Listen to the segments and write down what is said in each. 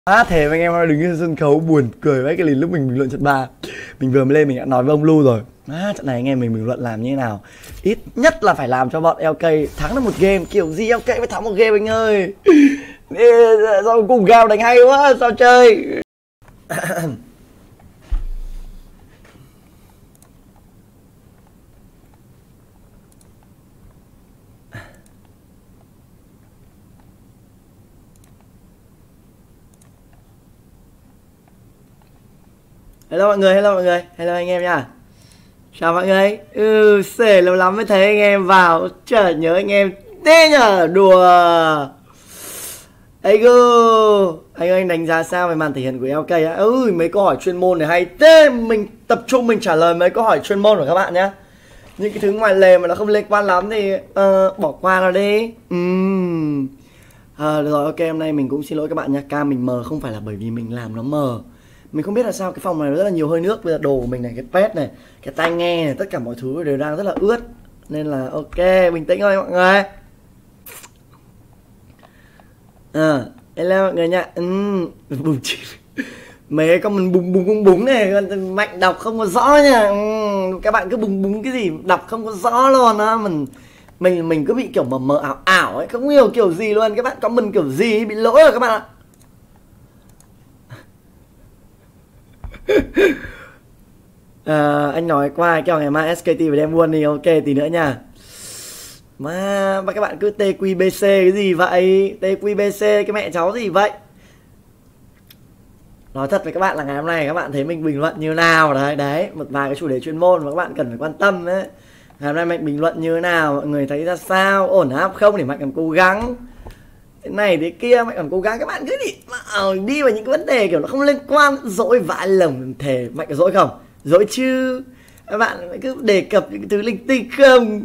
Thế mà anh em đứng trên sân khấu buồn cười với cái lúc mình bình luận trận 3. Mình vừa mới lên mình đã nói với ông Lu rồi. Trận này anh em mình bình luận làm như thế nào. Ít nhất là phải làm cho bọn LK thắng được một game. Kiểu gì LK phải thắng một game anh ơi. Sao cùng gao đánh hay quá. Sao chơi. Hello mọi người, hello anh em nha. Chào mọi người. Sể lâu lắm mới thấy anh em vào. Chả nhớ anh em thế nhở, đùa. Anh đánh giá sao về màn thể hiện của LK á? Mấy câu hỏi chuyên môn này hay thế. Mình tập trung mình trả lời mấy câu hỏi chuyên môn của các bạn nhá. Những cái thứ ngoài lề mà nó không liên quan lắm thì bỏ qua nó đi. Được rồi, ok, hôm nay mình cũng xin lỗi các bạn nha. Cam mình mờ không phải là bởi vì mình làm nó mờ. Mình không biết là sao cái phòng này rất là nhiều hơi nước. Bây giờ đồ của mình này, cái pad này, cái tai nghe này, tất cả mọi thứ đều đang rất là ướt. Nên là ok, bình tĩnh thôi mọi người. Hello mọi người nha. Bùng chìm. Mấy con mình bùng này, Mạnh đọc không có rõ nha. Các bạn cứ bùng cái gì đọc không có rõ luôn á. Mình cứ bị kiểu mờ ảo ấy, không hiểu kiểu gì luôn. Các bạn comment kiểu gì bị lỗi rồi các bạn ạ. Anh nói qua kêu ngày mai SKT phải đem buôn đi, ok tí nữa nha. Mà các bạn cứ TQBC cái gì vậy? TQBC cái mẹ cháu gì vậy? Nói thật với các bạn là ngày hôm nay các bạn thấy mình bình luận như nào đấy, một vài cái chủ đề chuyên môn mà các bạn cần phải quan tâm đấy. Ngày hôm nay Mạnh bình luận như thế nào, mọi người thấy ra sao, ổn áp không để Mạnh còn cố gắng. Thế này thế kia Mạnh còn cố gắng, các bạn cứ đi vào những cái vấn đề kiểu nó không liên quan, dỗi vãi lồng thề. Mạnh có dỗi không? Dỗi chứ. Các bạn cứ đề cập những cái thứ linh tinh không.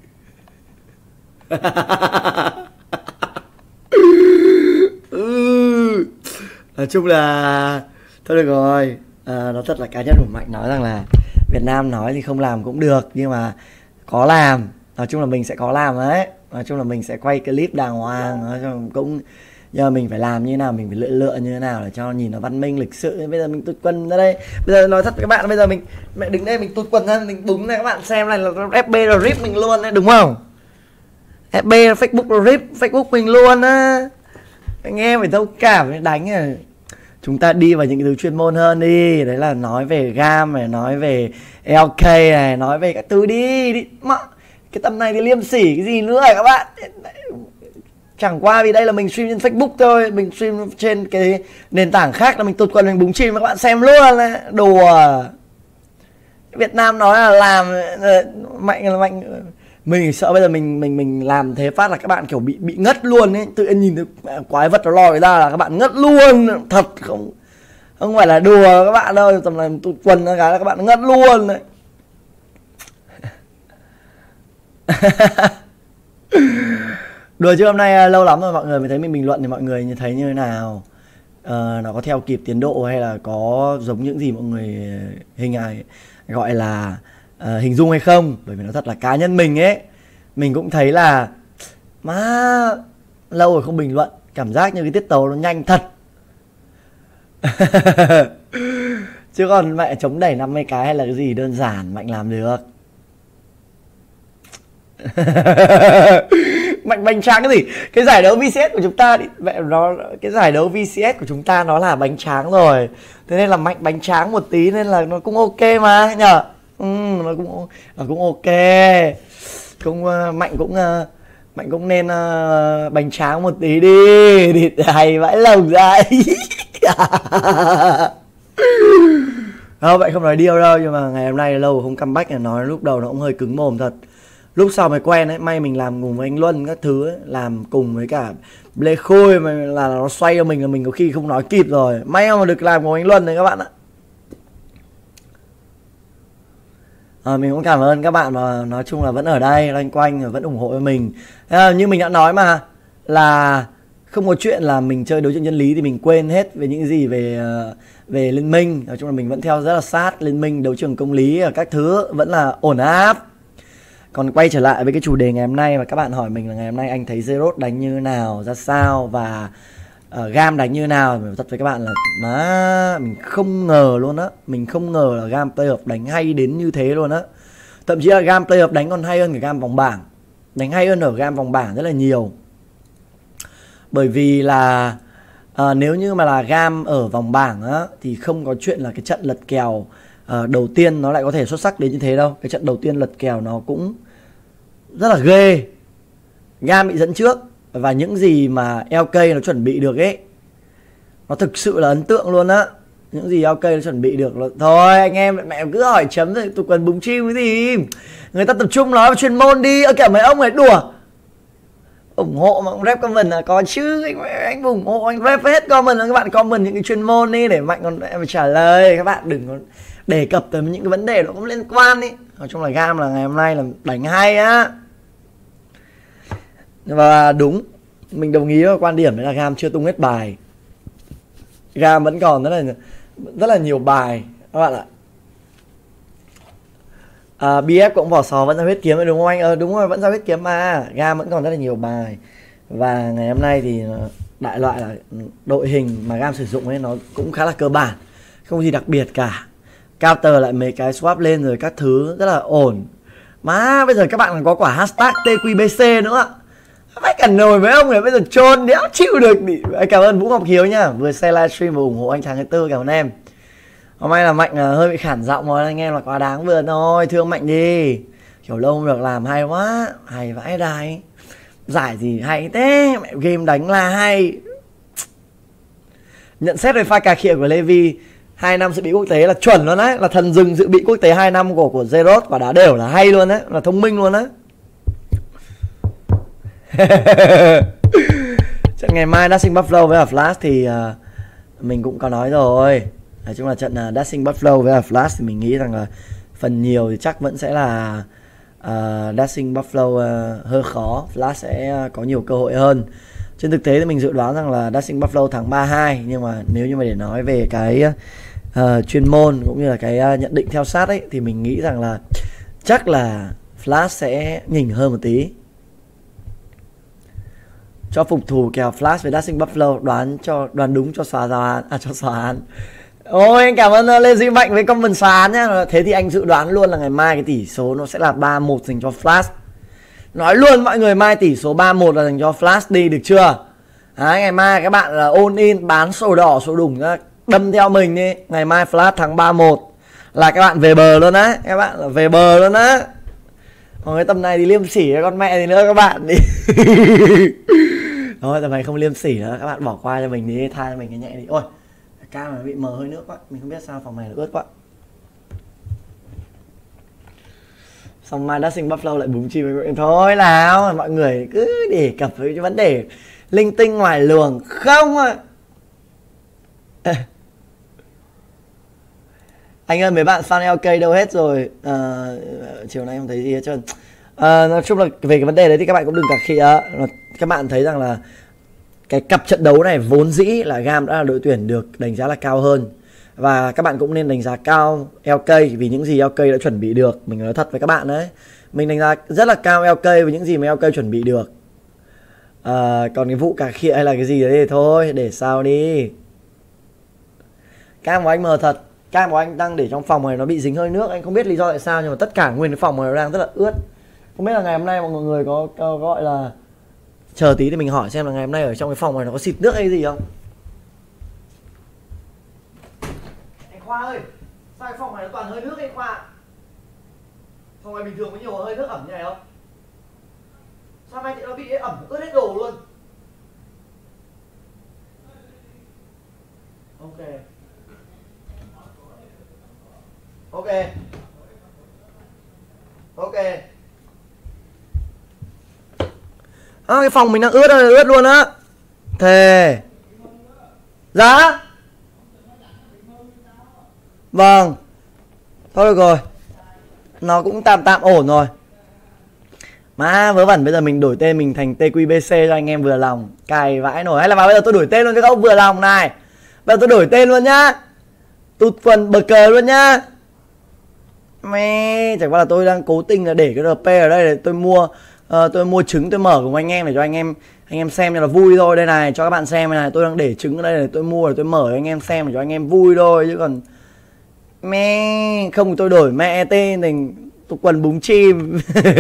Nói chung là thôi được rồi. Nó thật là cá nhân của Mạnh nói rằng là Việt Nam nói thì không làm cũng được, nhưng mà có làm. Nói chung là mình sẽ có làm đấy. Nói chung là mình sẽ quay clip đàng hoàng. Nói chung cũng giờ mình phải làm như thế nào, mình phải lựa như thế nào để cho nhìn nó văn minh lịch sự. Bây giờ mình tụt quần ra đây. Bây giờ nói thật với các bạn, bây giờ mẹ đứng đây mình tụt quần ra, mình búng này các bạn xem này là FB là rip mình luôn đấy, đúng không? FB là Facebook là rip Facebook mình luôn á. Anh em phải thông cảm để đánh à. Chúng ta đi vào những cái thứ chuyên môn hơn đi. Đấy là nói về gam này, nói về LK này, nói về các thứ đi mà cái tầm này thì liêm sỉ cái gì nữa các bạn. Chẳng qua vì đây là mình stream trên Facebook thôi, mình stream trên cái nền tảng khác là mình tụt quần mình búng chim các bạn xem luôn đấy. Đùa. Việt Nam nói là làm Mạnh là Mạnh. Mình sợ bây giờ mình làm thế phát là các bạn kiểu bị ngất luôn ấy. Tự nhiên nhìn thấy quái vật nó lòi ra là các bạn ngất luôn. Thật không phải là đùa các bạn đâu. Tầm này tụt quần ra cái là các bạn ngất luôn đấy. Đùa chứ hôm nay lâu lắm rồi mọi người mới thấy mình bình luận thì mọi người thấy như thế nào? Nó có theo kịp tiến độ hay là có giống những gì mọi người gọi là hình dung hay không? Bởi vì nó thật là cá nhân mình ấy, mình cũng thấy là má lâu rồi không bình luận, cảm giác như cái tiết tấu nó nhanh thật. Chứ còn mẹ chống đẩy 50 cái hay là cái gì đơn giản Mạnh làm được. Mạnh bánh tráng cái gì? Cái giải đấu VCS của chúng ta cái giải đấu VCS của chúng ta nó là bánh tráng rồi. Thế nên là Mạnh bánh tráng một tí nên là nó cũng ok mà nhở. Nó cũng ok. Mạnh cũng nên bánh tráng một tí đi hay vãi lồng ra. Không, Mạnh không nói điêu đâu, nhưng mà ngày hôm nay lâu không comeback là nói lúc đầu nó cũng hơi cứng mồm thật. Lúc sau mới quen ấy, may mình làm cùng với anh Luân các thứ ấy, làm cùng với cả Lê Khôi mà là nó xoay cho mình là mình có khi không nói kịp rồi. May mà được làm cùng anh Luân đấy các bạn ạ. Mình cũng cảm ơn các bạn mà nói chung là vẫn ở đây loanh quanh và vẫn ủng hộ với mình. Như mình đã nói mà là không có chuyện là mình chơi đấu trường chân lý thì mình quên hết về những gì về liên minh. Nói chung là mình vẫn theo rất là sát liên minh, đấu trường công lý và các thứ vẫn là ổn áp. Còn quay trở lại với cái chủ đề ngày hôm nay mà các bạn hỏi mình là ngày hôm nay anh thấy Zeros đánh như thế nào, ra sao và Gam đánh như nào. Mình thật với các bạn là má, mình không ngờ luôn á. Mình không ngờ là Gam Playoff đánh hay đến như thế luôn á. Thậm chí là Gam Playoff đánh còn hay hơn cả Gam vòng bảng. Đánh hay hơn ở Gam vòng bảng rất là nhiều. Bởi vì là nếu như mà là Gam ở vòng bảng á, thì không có chuyện là cái trận lật kèo đầu tiên nó lại có thể xuất sắc đến như thế đâu. Cái trận đầu tiên lật kèo nó cũng rất là ghê. Gam bị dẫn trước và những gì mà LK nó chuẩn bị được ấy, nó thực sự là ấn tượng luôn á. Những gì LK nó chuẩn bị được là... Thôi anh em mẹ cứ hỏi chấm rồi tụi quần búng chim cái gì. Người ta tập trung nói về chuyên môn đi. Kể mấy ông này đùa. Ủng hộ mà rep comment là có chứ. Anh ủng hộ, anh rep hết comment. Các bạn comment những cái chuyên môn đi để Mạnh còn em trả lời. Các bạn đừng có đề cập tới những cái vấn đề nó cũng liên quan đi. Nói chung là Gam là ngày hôm nay là đánh hay á. Và đúng, mình đồng ý với quan điểm đấy là Gam chưa tung hết bài. Gam vẫn còn rất là nhiều bài các bạn ạ. BF cũng vỏ sò vẫn ra huyết kiếm đúng không anh? Đúng rồi, vẫn ra huyết kiếm mà. Gam vẫn còn rất là nhiều bài. Và ngày hôm nay thì đại loại là đội hình mà Gam sử dụng ấy nó cũng khá là cơ bản, không gì đặc biệt cả. Counter lại mấy cái swap lên rồi các thứ rất là ổn. Má bây giờ các bạn còn có quả hashtag TQBC nữa. Phải cần nổi với ông này, bây giờ trôn đéo chịu được. Cảm ơn Vũ Ngọc Hiếu nhá, vừa xem livestream và ủng hộ anh tháng thứ tư, cảm ơn em. Hôm nay là Mạnh hơi bị khản giọng rồi, anh em là quá đáng vừa thôi, thương Mạnh đi. Kiểu lâu không được làm hay quá, hay vãi đài. Giải gì hay thế, mẹ game đánh là hay. Nhận xét về pha cà khịa của Levi 2 năm dự bị quốc tế là chuẩn luôn đấy, là thần rừng dự bị quốc tế 2 năm của Zerot quả đá đều là hay luôn đấy, là thông minh luôn đấy. Trận ngày mai Dashing Buffalo với Flash thì mình cũng có nói rồi. Nói chung là trận Dashing Buffalo với Flash thì mình nghĩ rằng là phần nhiều thì chắc vẫn sẽ là Dashing Buffalo hơi khó, Flash sẽ có nhiều cơ hội hơn. Trên thực tế thì mình dự đoán rằng là Dashing Buffalo thắng 3-2, nhưng mà nếu như mà để nói về cái chuyên môn cũng như là cái nhận định theo sát ấy thì mình nghĩ rằng là chắc là Flash sẽ nhỉnh hơn một tí. Cho phục thủ kèo Flash với Dashing Buffalo, đoán đúng cho xóa án. Cho xóa án. Ôi anh cảm ơn Lê Duy Mạnh với comment xóa án nhá. Thế thì anh dự đoán luôn là ngày mai cái tỷ số nó sẽ là 3-1 dành cho Flash. Nói luôn mọi người, mai tỷ số 3-1 là dành cho Flash đi, được chưa? Ngày mai các bạn là all in, bán sổ đỏ sổ đủng ra, đâm theo mình đi. Ngày mai Flash thắng 3-1 là các bạn về bờ luôn á. Các bạn là về bờ luôn á. Còn cái tầm này thì liêm sỉ con mẹ gì nữa các bạn đi. Thôi tầm này không liêm sỉ nữa, các bạn bỏ qua cho mình đi, tha cho mình cái nhẹ đi. Ôi cam này bị mờ hơi nước quá, mình không biết sao phòng này nó ướt quá. Xong mai Dashing Buffalo lại búng chim. Thôi nào, mọi người cứ đề cập với cái vấn đề linh tinh ngoài luồng không à. Anh ơi mấy bạn fan LK đâu hết rồi? Chiều nay không thấy gì hết trơn. Nói chung là về cái vấn đề đấy thì các bạn cũng đừng cả khịa. Các bạn thấy rằng là cái cặp trận đấu này vốn dĩ là Gam đã là đội tuyển được đánh giá là cao hơn. Và các bạn cũng nên đánh giá cao LK vì những gì LK đã chuẩn bị được. Mình nói thật với các bạn đấy, mình đánh giá rất là cao LK với những gì mà LK chuẩn bị được. Còn cái vụ cà khịa hay là cái gì đấy thì thôi, để sao đi. Cam của anh mờ thật. Cam của anh đang để trong phòng này nó bị dính hơi nước. Anh không biết lý do tại sao nhưng mà tất cả nguyên cái phòng này nó đang rất là ướt. Không biết là ngày hôm nay mọi người có gọi là... Chờ tí thì mình hỏi xem là ngày hôm nay ở trong cái phòng này nó có xịt nước hay gì không. Anh Khoa ơi, sao cái phòng này nó toàn hơi nước anh Khoa? Phòng này bình thường có nhiều hơi nước ẩm như này không? Sao nay nó bị ẩm ướt hết đồ luôn? Ok. Ok. Ok. Cái phòng mình đang ướt luôn á. Thề. Dạ. Vâng. Thôi được rồi. Nó cũng tạm ổn rồi. Má vớ vẩn, bây giờ mình đổi tên mình thành TQBC cho anh em vừa lòng. Cày vãi nổi. Hay là vào bây giờ tôi đổi tên luôn cho các ông vừa lòng này. Bây giờ tôi đổi tên luôn nhá. Tụt phần bờ cờ luôn nhá. Mẹ, chẳng qua là tôi đang cố tình là để cái RP ở đây để tôi mua Tôi mua trứng tôi mở cùng anh em để cho anh em xem cho là vui thôi. Đây này, cho các bạn xem này, tôi đang để trứng ở đây để tôi mua để tôi mở cho anh em xem để cho anh em vui thôi, chứ còn mẹ không tôi đổi mẹ tên thành tôi quần búng chim.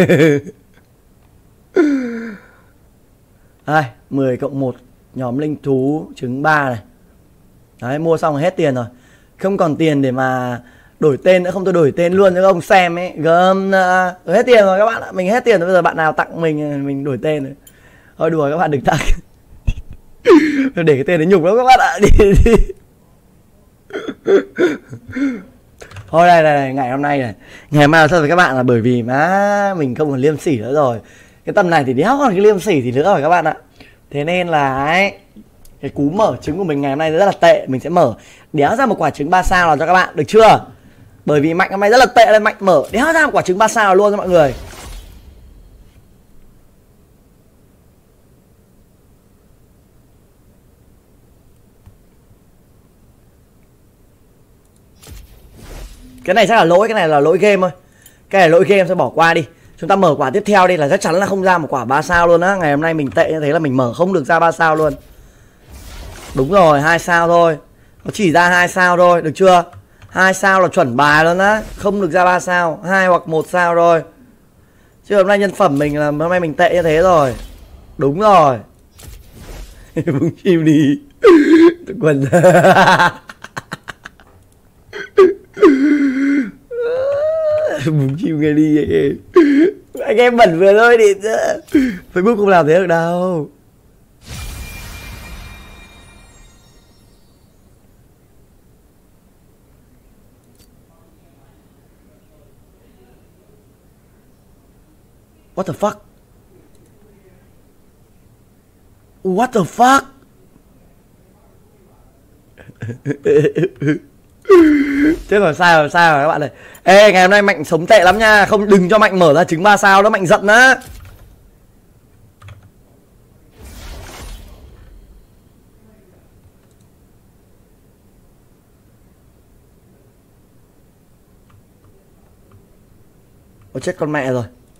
Đây, 10+1 nhóm linh thú trứng 3 này. Đấy, mua xong rồi hết tiền rồi. Không còn tiền để mà đổi tên nữa, không tôi đổi tên luôn cho các ông xem ấy. Gớm hết tiền rồi các bạn ạ. Mình hết tiền rồi, bây giờ bạn nào tặng mình đổi tên rồi. Thôi đùa các bạn đừng tặng. Để cái tên đấy nhục lắm các bạn ạ. Đi. Thôi đây, ngày hôm nay này. Ngày mai sao với các bạn là bởi vì má mình không còn liêm sỉ nữa rồi. Cái tầm này thì đéo còn cái liêm sỉ thì nữa rồi các bạn ạ. Thế nên là ấy, cái cú mở trứng của mình ngày hôm nay rất là tệ. Mình sẽ mở đéo ra một quả trứng 3 sao nào cho các bạn, được chưa? Bởi vì Mạnh hôm nay rất là tệ nên Mạnh mở đéo ra một quả trứng 3 sao luôn cho mọi người. Cái này chắc là lỗi, cái này là lỗi game thôi. Cái này lỗi game sẽ bỏ qua đi. Chúng ta mở quả tiếp theo đi là chắc chắn là không ra một quả 3 sao luôn á. Ngày hôm nay mình tệ như thế là mình mở không được ra 3 sao luôn. Đúng rồi, 2 sao thôi. Nó chỉ ra 2 sao thôi, được chưa? 2 sao là chuẩn bài luôn á, không được ra 3 sao, 2 hoặc 1 sao thôi. Chứ hôm nay nhân phẩm mình là hôm nay mình tệ như thế rồi. Đúng rồi. Búng chim đi. Quần. Búng chim nghe đi anh em bẩn vừa thôi đi. Facebook không làm thế được đâu. What the fuck? What the fuck? Chứ còn sao rồi các bạn ơi. Ê, ngày hôm nay Mạnh sống tệ lắm nha. Không, đừng cho Mạnh mở ra trứng 3 sao đó, Mạnh giận á. Ôi chết con mẹ rồi.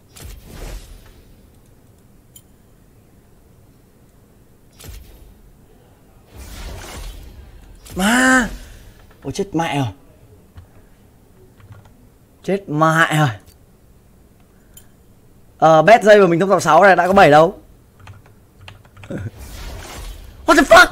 Mà ôi chết mẹ rồi. Chết mẹ rồi. Bet dây mà mình không tập 6 này đã có 7 đâu. What the fuck?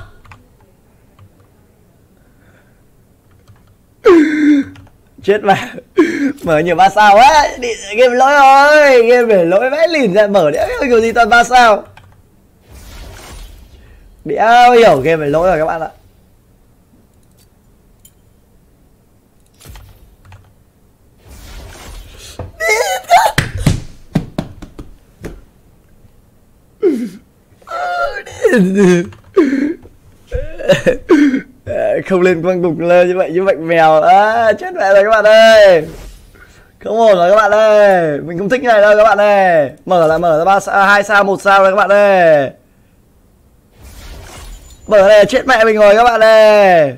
Chết mẹ. Mở nhiều 3 sao á. Game lỗi rồi. Game để lỗi vãi lìn ra mở đéo hiểu gì toàn 3 sao. Đéo hiểu game về lỗi rồi các bạn ạ. Không lên quăng cục lên như vậy như bệnh mèo á, chết mẹ rồi các bạn ơi. Không ổn rồi các bạn ơi, mình không thích như này đâu các bạn ơi. Mở ra 3 sao, 2 sao, 1 sao rồi các bạn ơi. Mở này chết mẹ mình rồi các bạn ơi.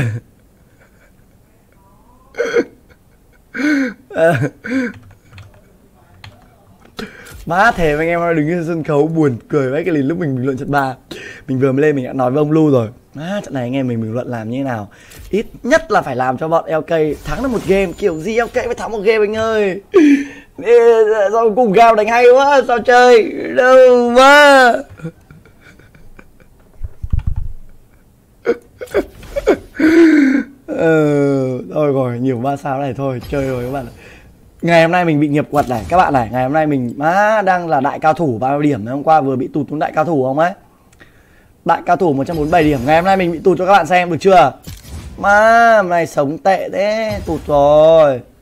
Má thề anh em ơi, đứng trên sân khấu buồn cười với cái lìn lúc mình bình luận trận 3. Mình vừa mới lên mình đã nói với ông Lu rồi. Má trận này anh em mình bình luận làm như thế nào, ít nhất là phải làm cho bọn LK thắng được một game. Kiểu gì LK phải thắng một game anh ơi. Sao cùng gao đánh hay quá, sao chơi đâu mà. Thôi rồi, nhiều 3 sao này thôi, chơi rồi các bạn. Ngày hôm nay mình bị nghiệp quật này các bạn này. Ngày hôm nay mình má đang là đại cao thủ bao điểm. Hôm qua vừa bị tụt xuống đại cao thủ không ấy. Đại cao thủ 147 điểm. Ngày hôm nay mình bị tụt cho các bạn xem được chưa. Má hôm nay sống tệ thế, tụt rồi.